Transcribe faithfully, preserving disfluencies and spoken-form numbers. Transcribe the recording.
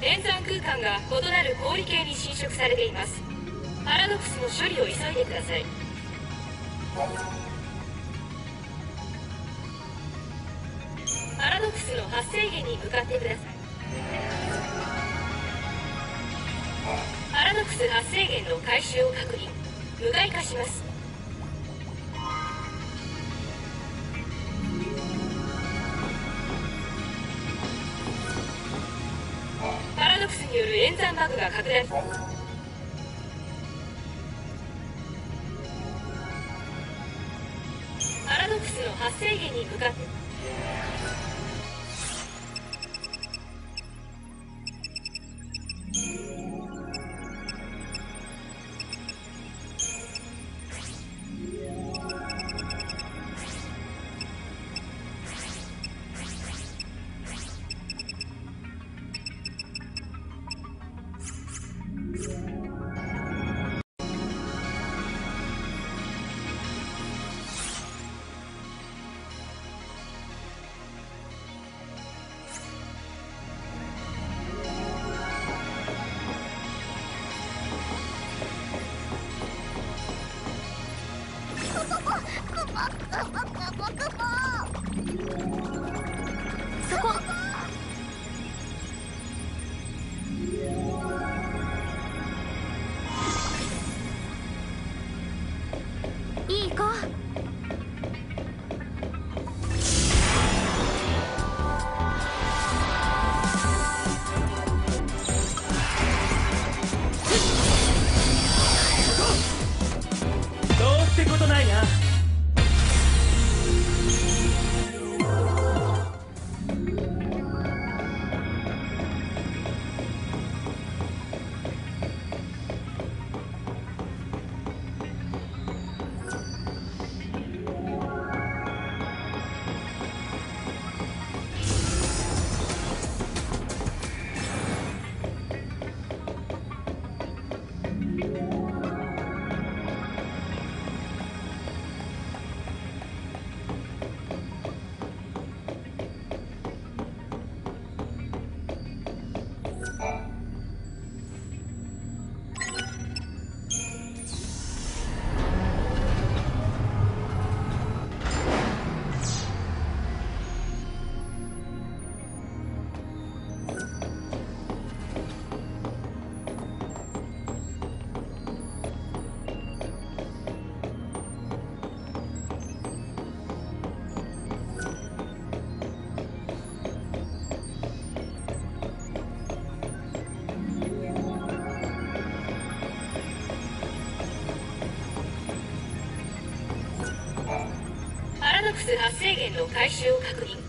演算空間が異なる氷系に侵食されています。パラドクスの処理を急いでください。パラドクスの発生源に向かってください。パラドクス発生源の回収を確認。無害化します。パラドクスによる演算バグが拡大。パラドクスの発生源に向かって。 そこ。いい子。 どうってことないな。 パラドクス発生源の回収を確認。